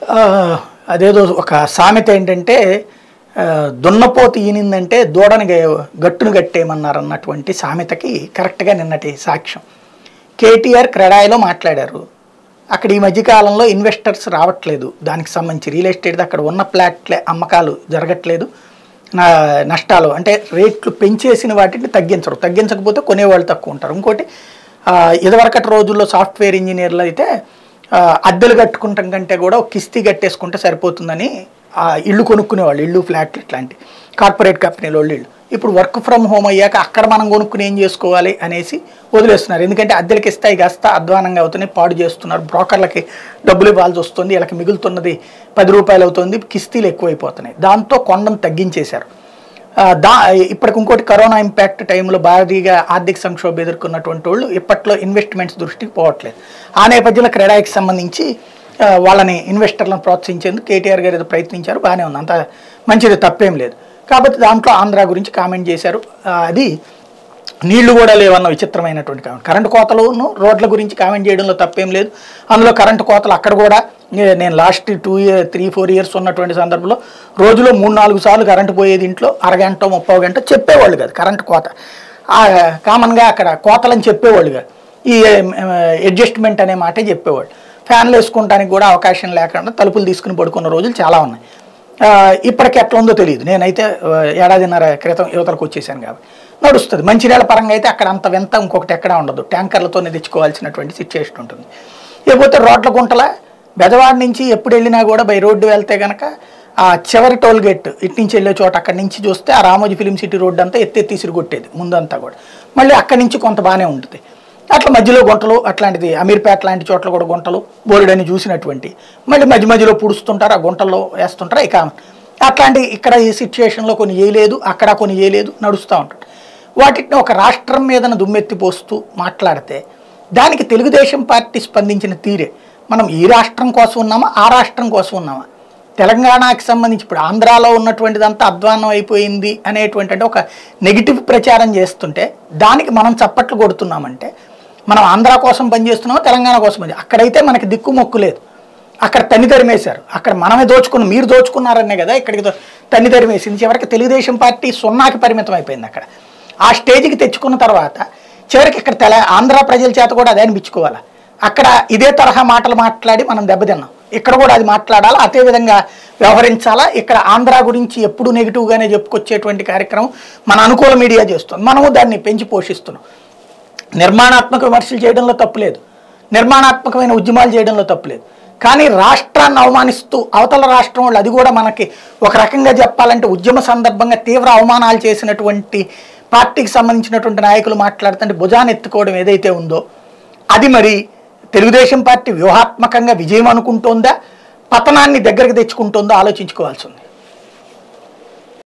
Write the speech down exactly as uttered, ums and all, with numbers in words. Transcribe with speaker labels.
Speaker 1: ఆహ్, అదేదో ఒక సామెత ఏంటంటే ఆహ్, దున్నపోతు ఈనిందంటే దూడని గ గట్టును గట్టేయమన్నారన్నటువంటి సామెతకి కరెక్ట్‌గా నిన్నటి సాక్ష్యం. కేటీఆర్ క్రెడాయిలో మాట్లాడారు. అక్కడ ఈ మధ్య కాలంలో ఇన్వెస్టర్స్ రావట్లేదు. దానికి సంబంధించి రియల్ ఎస్టేట్‌ది అక్కడ ఉన్న ఫ్లాట్‌లే అమ్మకాలు జరగట్లేదు. నా నష్టాలు అంటే రేట్లు పెంచేసిన వాటిని తగ్గించరు. తగ్గించకపోతే కొనేవాళ్ళు తక్కువ ఉంటారు. ఇంకోటి ఆహ్, ఇదివరకటి రోజుల్లో సాఫ్ట్‌వేర్ ఇంజినీర్లు అయితే ఆహ్, అద్దెలు కట్టుకుంటాం కంటే కూడా ఒక కిస్తీ కట్టేసుకుంటే సరిపోతుందని ఆహ్, ఇల్లు కొనుక్కునేవాళ్ళు. ఇల్లు, ఫ్లాట్లు ఇట్లాంటి కార్పొరేట్ కంపెనీలోళ్ళు ఇల్లు. ఇప్పుడు వర్క్ ఫ్రమ్ హోమ్ అయ్యాక అక్కడ మనం కొనుక్కుని ఏం చేసుకోవాలి అనేసి వదిలేస్తున్నారు. ఎందుకంటే అద్దెలకి ఇస్తాయి కాస్త అధ్వానంగా అవుతున్నాయి, పాడు చేస్తున్నారు. బ్రోకర్లకి డబ్బులు ఇవ్వాల్సి వస్తుంది. వీళ్ళకి మిగులుతున్నది పది రూపాయలు అవుతుంది. కిస్తీలు ఎక్కువైపోతున్నాయి. దాంతో కొండను తగ్గించేశారు. దా ఇప్పటికి ఇంకోటి కరోనా ఇంపాక్ట్ టైంలో భారీగా ఆర్థిక సంక్షోభం ఎదుర్కొన్నటువంటి వాళ్ళు ఇప్పట్లో ఇన్వెస్ట్మెంట్స్ దృష్టికి పోవట్లేదు. ఆ నేపథ్యంలో క్రెడాయికి సంబంధించి వాళ్ళని ఇన్వెస్టర్లను ప్రోత్సహించేందుకు కేటీఆర్ గారు ఏదో ప్రయత్నించారు. బాగానే ఉంది, అంత మంచిది, తప్పేం లేదు. కాబట్టి దాంట్లో ఆంధ్ర గురించి కామెంట్ చేశారు. అది నీళ్లు కూడా లేవన్న విచిత్రమైనటువంటి కామెంట్. కరెంటు కోతలను రోడ్ల గురించి కామెంట్ చేయడంలో తప్పేం లేదు. అందులో కరెంటు కోతలు అక్కడ కూడా నేను last two year three four years ఉన్నటువంటి సందర్భంలో రోజులో మూడు నాలుగు సార్లు కరెంటు పోయేది, ఇంట్లో అరగంట ముప్పై గంట చెప్పేవాళ్ళు కాదు కరెంటు కోత. కామన్గా అక్కడ కోతలని చెప్పేవాళ్ళు కాదు, ఈ అడ్జస్ట్మెంట్ అనే మాటే చెప్పేవాళ్ళు. ఫ్యాన్లు వేసుకుంటానికి కూడా అవకాశం లేకుండా తలుపులు తీసుకుని పడుకున్న రోజులు చాలా ఉన్నాయి. ఇప్పటికి ఎట్లా ఉందో తెలియదు. నేనైతే ఏడాదిన్నర క్రితం యువతలకు వచ్చేసాను కాబట్టి నడుస్తుంది. మంచినీళ్ళ పరంగా అయితే అక్కడ అంత వింత ఇంకొకటి ఎక్కడా ఉండదు. ట్యాంకర్లతోనే తెచ్చుకోవాల్సినటువంటి సిచ్యువేషన్ ఉంటుంది. లేకపోతే రోడ్ల గుంటల బెజవాడ నుంచి ఎప్పుడు వెళ్ళినా కూడా బై రోడ్డు వెళ్తే కనుక ఆ చివరి టోల్ గేట్ ఇటు నుంచి వెళ్ళే చోట అక్కడి నుంచి చూస్తే ఆ రామోజీ ఫిలిం సిటీ రోడ్డు అంతా ఎత్తెత్తి తీసుకొట్టేది ముందంతా కూడా. మళ్ళీ అక్కడి నుంచి కొంత బాగానే ఉంటుంది. అట్లా మధ్యలో గుంటలు అట్లాంటిది అమీర్పేట లాంటి చోట్ల కూడా గుంటలు బోలెడని చూసినటువంటి, మళ్ళీ మధ్య మధ్యలో పుడుస్తుంటారు, ఆ గుంటల్లో వేస్తుంటారు. ఇక అట్లాంటి ఇక్కడ ఈ సిచ్యువేషన్లో కొన్ని వేయలేదు, అక్కడ కొన్ని వేయలేదు, నడుస్తూ ఉంటాడు. వాటిని ఒక రాష్ట్రం మీదన దుమ్మెత్తిపోస్తూ మాట్లాడితే దానికి తెలుగుదేశం పార్టీ స్పందించిన తీరే, మనం ఈ రాష్ట్రం కోసం ఉన్నామా ఆ రాష్ట్రం కోసం ఉన్నామా, తెలంగాణకి సంబంధించి ఇప్పుడు ఆంధ్రాలో ఉన్నటువంటిదంతా అధ్వానం అయిపోయింది అనేటువంటి అంటే ఒక నెగిటివ్ ప్రచారం చేస్తుంటే దానికి మనం చప్పట్లు కొడుతున్నామంటే మనం ఆంధ్ర కోసం పనిచేస్తున్నామో తెలంగాణ కోసం పని. అక్కడైతే మనకి దిక్కు మొక్కు లేదు. అక్కడ తన్ని తరిమేశారు. అక్కడ మనమే దోచుకున్నాం, మీరు దోచుకున్నారనే కదా ఇక్కడికి తన్ని తరిమేసింది. చివరికి తెలుగుదేశం పార్టీ సున్నాకి పరిమితం అయిపోయింది. అక్కడ ఆ స్టేజ్కి తెచ్చుకున్న తర్వాత చివరికి ఇక్కడ తెల ఆంధ్ర ప్రజల చేత కూడా అదే అనిపించుకోవాలి. అక్కడ ఇదే తరహా మాటలు మాట్లాడి మనం దెబ్బతిన్నాం. ఇక్కడ కూడా అది మాట్లాడాలా, అదే విధంగా వ్యవహరించాలా. ఇక్కడ ఆంధ్ర గురించి ఎప్పుడు నెగిటివ్గానే చెప్పుకొచ్చేటువంటి కార్యక్రమం మన అనుకూల మీడియా చేస్తుంది. మనము దాన్ని పెంచి పోషిస్తున్నాం. నిర్మాణాత్మక విమర్శలు చేయడంలో తప్పులేదు, నిర్మాణాత్మకమైన ఉద్యమాలు చేయడంలో తప్పులేదు. కానీ రాష్ట్రాన్ని అవమానిస్తూ అవతల రాష్ట్రం వాళ్ళు, అది కూడా మనకి ఒక రకంగా చెప్పాలంటే ఉద్యమ సందర్భంగా తీవ్ర అవమానాలు చేసినటువంటి పార్టీకి సంబంధించినటువంటి నాయకులు మాట్లాడుతుంటే భుజాన్ని ఎత్తుకోవడం ఏదైతే ఉందో అది మరి తెలుగుదేశం పార్టీ వ్యూహాత్మకంగా విజయం అనుకుంటోందా, పతనాన్ని దగ్గరకు తెచ్చుకుంటోందో ఆలోచించుకోవాల్సి ఉంది.